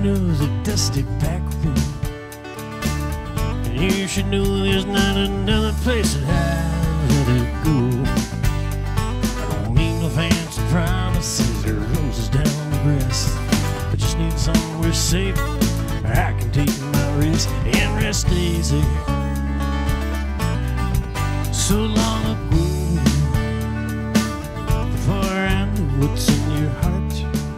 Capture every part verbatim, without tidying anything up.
knows a dusty back room. And you should know there's not another place that I'd rather go. I don't need no fancy promises or roses down the breast. I just need somewhere safe where I can take my rest and rest easy. So long ago, before I knew what's in your heart,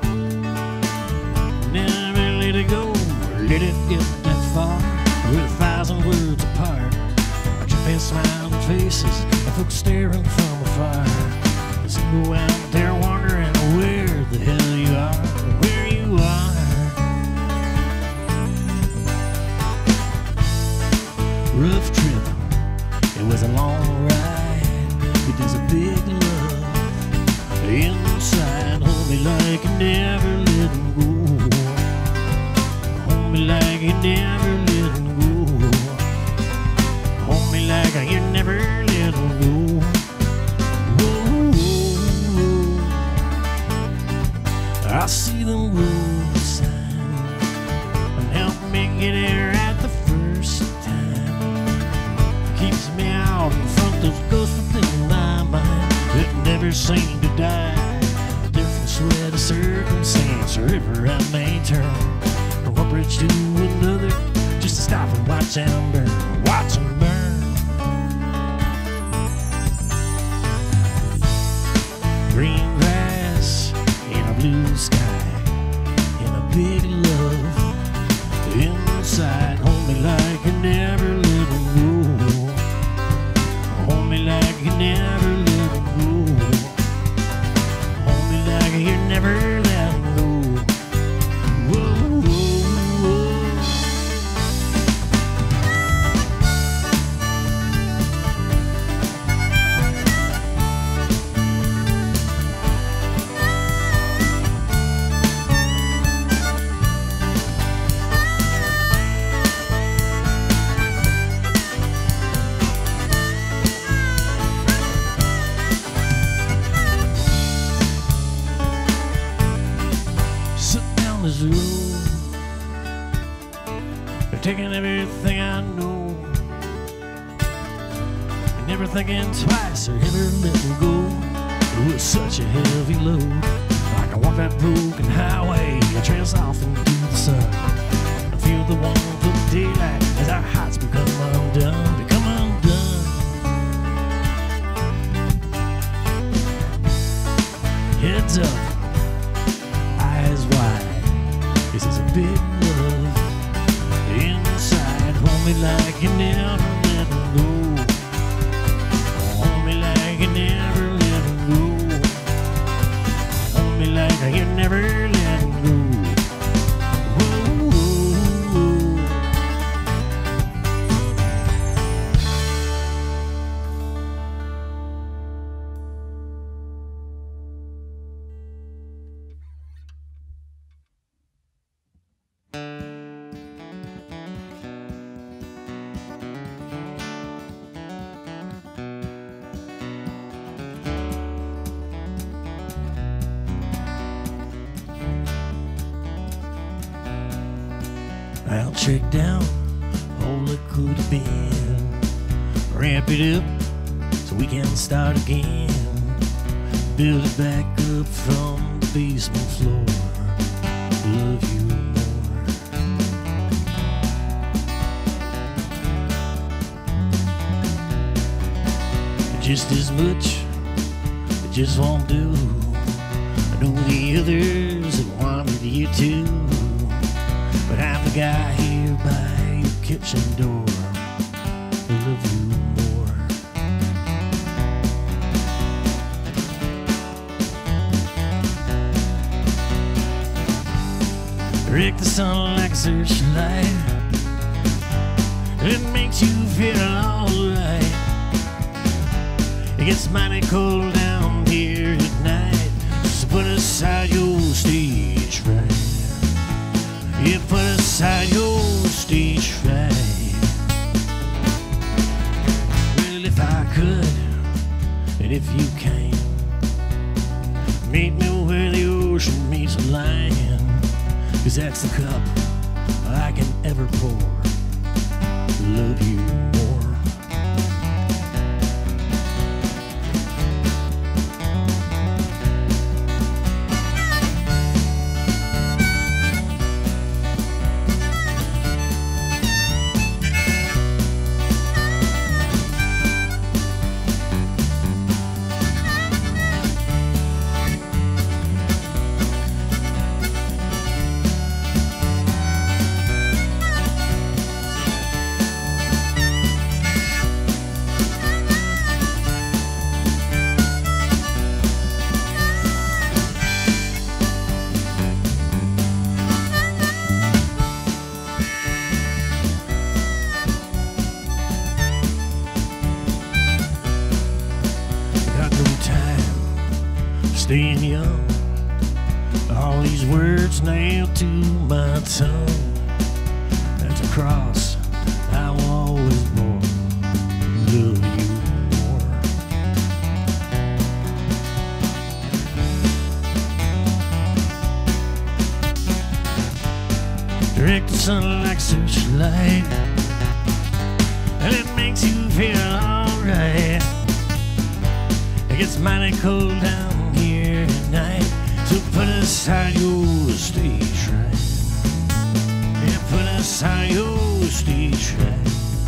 never let it go, let it get that far. We're a thousand worlds apart, dripping smiling faces, and folks staring from afar. Let's go out there wondering where the hell you are, where you are. Rough trip, it was a long ride, but there's a big love inside. Hold me like you never let him go. Hold me like you never let him go. Hold me like you never let him go. Whoa, I see them road signs and help me get here at the first time. Keeps me out in front of those ghosts within my mind that never seem to die. Different sweat of circumstance, wherever I may turn, from one bridge to another, just to stop and watch them burn, watch them burn. Green grass in a blue sky, in a big love inside. Hold me like you never let him go. Hold me like you never let him go. Hold me like you never let him go. Whoa, whoa, whoa. They're taking everything I know, and never thinking twice or ever letting go. It was such a heavy load. I can walk that broken highway, I trails off into the sun, and feel the warmth of daylight as our hearts become undone, become undone. Heads up, eyes wide. This is a big love inside. Hold me like you never let him go. Hold me like you never let him go. Hold me like you never let him go. Whoa, whoa, whoa. I'll check down all it could have been, ramp it up so we can start again, build it back up from the basement floor, love you more. Just as much, it just won't do. I know the others that wanted you too, but I'm the guy here by your kitchen door. I love you more. Rick the sun like a searchlight, it makes you feel alright. It gets mighty cold down here at night, so put aside your stage fright. You put aside your stage fright. Well, if I could, and if you can, meet me where the ocean meets the land, 'cause 'cause that's the cup I can ever pour. Love you more. Staying young, all these words nailed to my tongue. That's a cross I will always more. Love you more. Direct the sun like searchlight, and it makes you feel alright. It gets mighty cold down here tonight, so put aside your stage fright. Yeah, put aside your stage fright.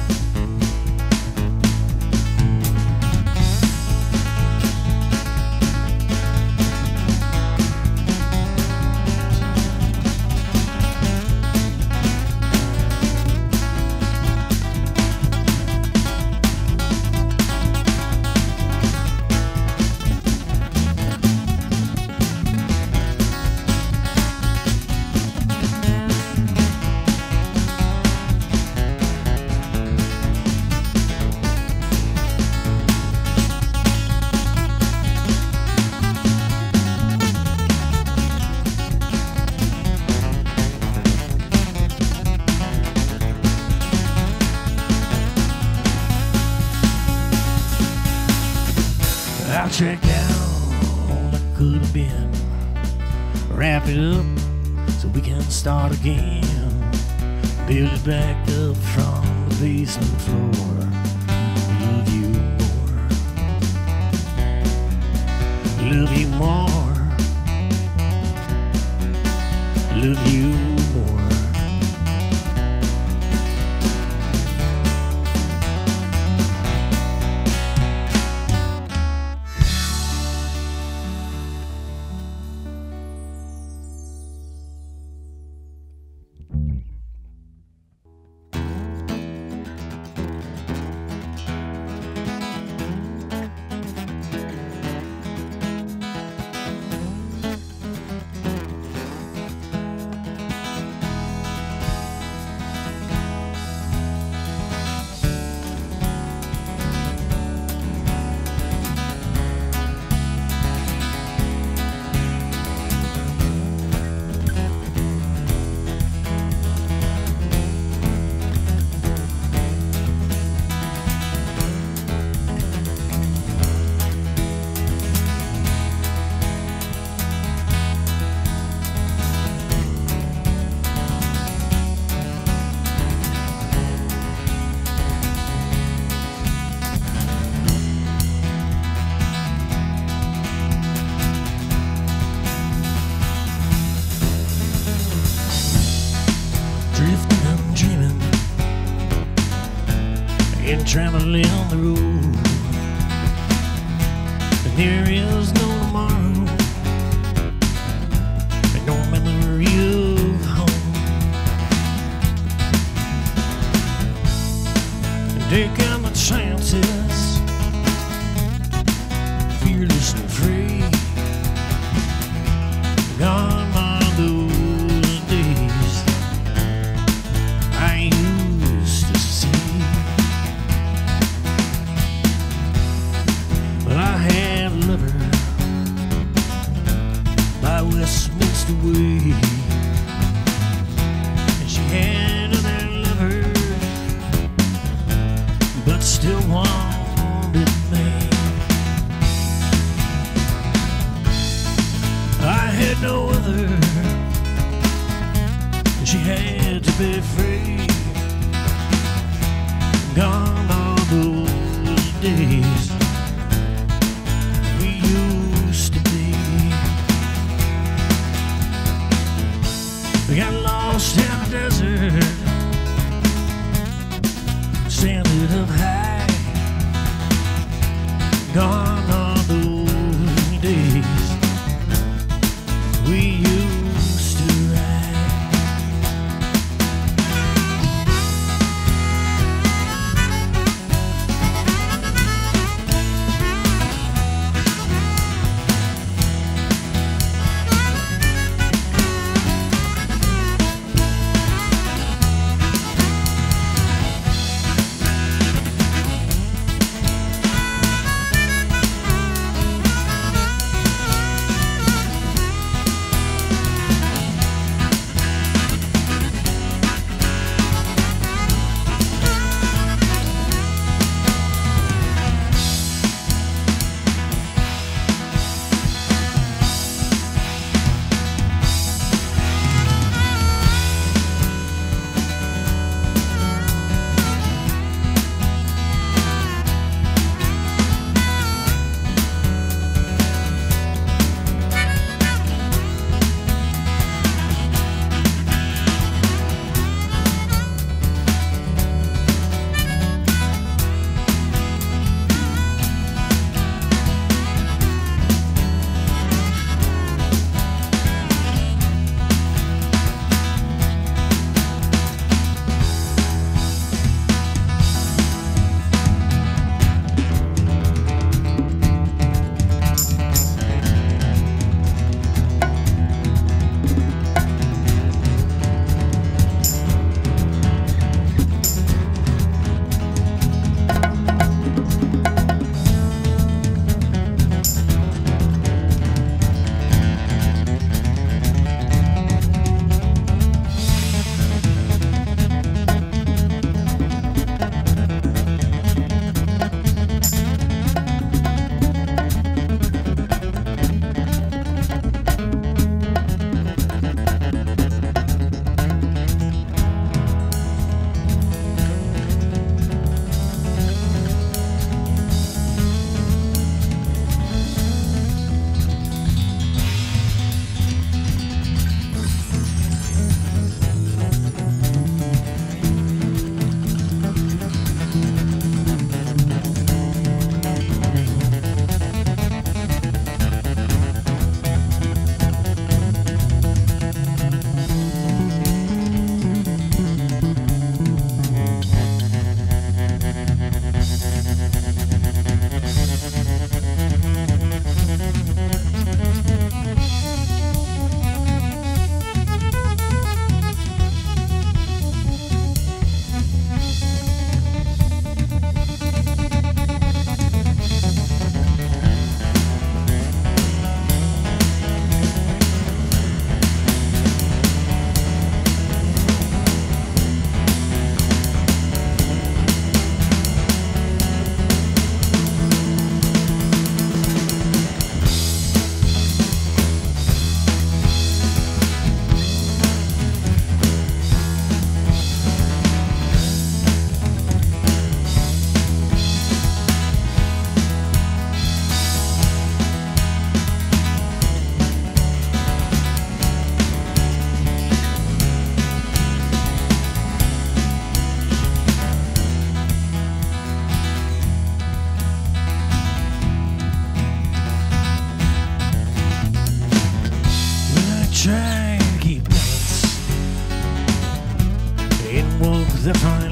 I'll check down all that could have been, wrap it up so we can start again, build it back up from the basement floor. Love you more. Love you more. Love you more. Drifting and dreaming and traveling on the road, and there is no tomorrow and no memory of home. And taking the chances, fearless and free, gone by those days I used to see. Well, I had a lover be free. Gone are those days we used to be. We got lost in the desert, standing up high. Gone are those days we used to ride. trying to keep balance. It woke the fire.